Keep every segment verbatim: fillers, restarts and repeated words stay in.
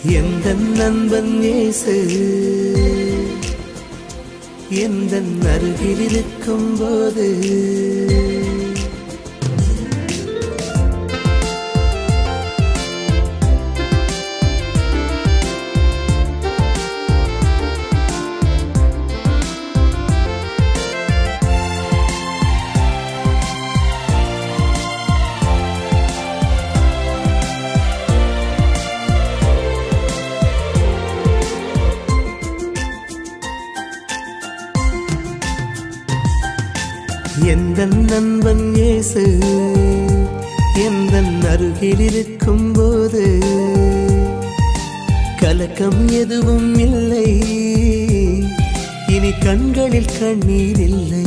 எந்தன் நண்பன் இயேசு எந்தன் அருகில் இருக்கும் போது எந்தன் நண்பன் இயேசு எந்தன் அருகில் இருக்கும் போது கலக்கம் எதுவும் இல்லை, இனி கண்களில் கண்ணீர் இல்லை.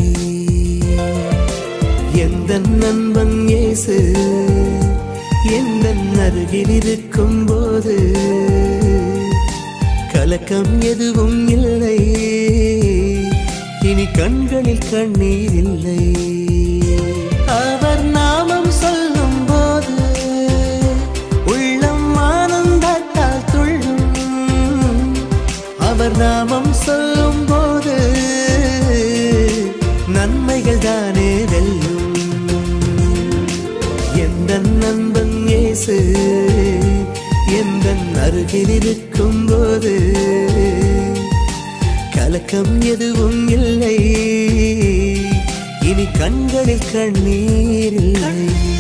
எந்தன் நண்பன் இயேசு எந்தன் அருகில் இருக்கும் போது கலக்கம் எதுவும் இல்லை, இனி கண்களில் கண்ணீர் இல்லை. அவர் நாமம் சொல்லும் போது உள்ளம் ஆனந்தத்தால் துள்ளும். அவர் நாமம் சொல்லும் போது நன்மைகள் தானே வெல்லும். எந்தன் நண்பன் இயேசு எந்தன் அருகில் இருக்கும் போது கலக்கம் எதுவும் இல்லை, இனி கண்களில் கண்ணீர் இல்லை.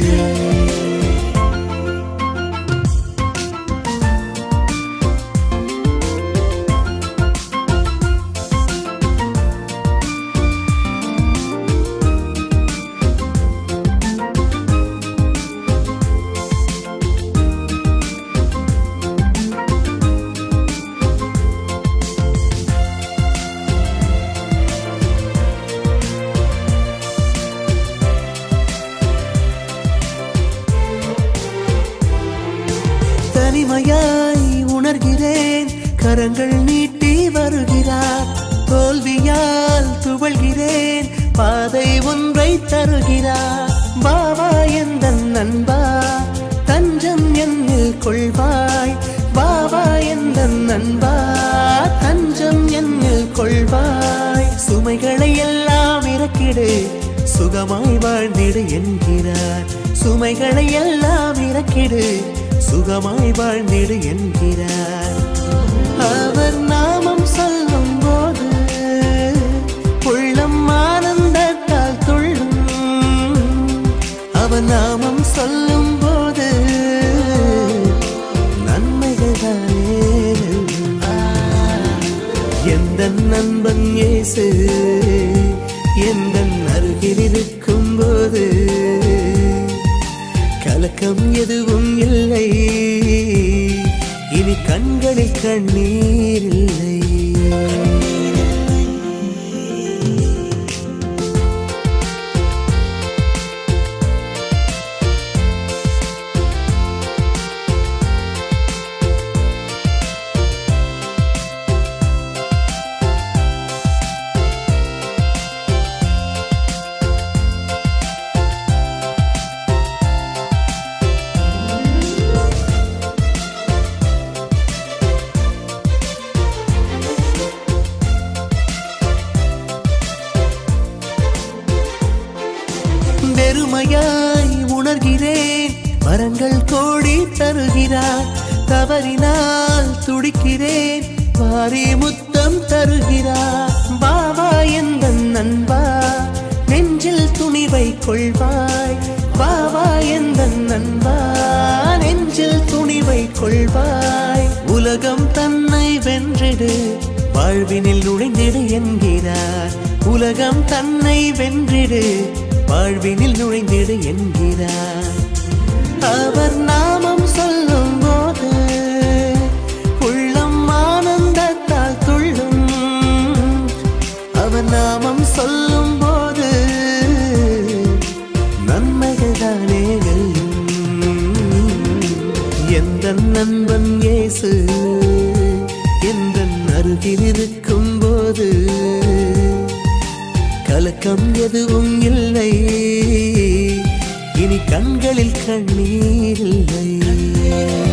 தனிமையாய் உணர்கிறேன், கரங்கள் நீட்டி வருகிறார். தோல்வியால் துவள்கிறேன், பாதை ஒன்றை தருகிறார். பாவா எந்தன் நண்பா, தஞ்சம் என்னில் கொள்வாய். பாவா எந்தன் நண்பா, தஞ்சம் என்னில் கொள்வாய். சுமைகளை எல்லாம் இறக்கிடு, சுகமாய் வாழ்ந்திடு என்கிறார். சுமைகளை எல்லாம் இறக்கிடு, சுகமாய் வாழ்ந்திடு என்கிறார். அவர் நாமம் சொல்லும் போது உள்ளம் ஆனந்தத்தால் துள்ளும். அவர் நாமம் சொல்லும் போது நன்மைகள் தானே. எந்தன் நண்பன் இயேசு எந்தன் அருகில் இருக்கும் போது கலக்கம் எதுவும் இல்லை, இனி கண்களில் கண்ணீர் இல்லை. பெருமையாய் உணர்கிறேன், வரங்கள் கோடி தருகிறார். தவறினால் துடிக்கிறேன், வாரி முத்தம் தருகிறார். பாவா எந்தன் நண்பா, நெஞ்சில் துணிவை கொள்வாய். பாவா எந்தன் நண்பா, நெஞ்சில் துணிவை கொள்வாய். உலகம் தன்னை வென்றிடு, வாழ்வினில் நுழைந்திடு என்கிறார். உலகம் தன்னை வென்றிடு, வாழ்வினில் நுழைந்திடு என்கிறார். அவர் நாமம் சொல்லும் போது உள்ளம் ஆனந்தத்தால் துள்ளும். அவர் நாமம் சொல்லும் போது நன்மைகள் தானே வெல்லும். எந்தன் நண்பன் இயேசு எந்தன் அருகில் இருக்கும் போது கலக்கம் எதுவும் இல்லை, இனி கண்களில் கண்ணீர் இல்லை.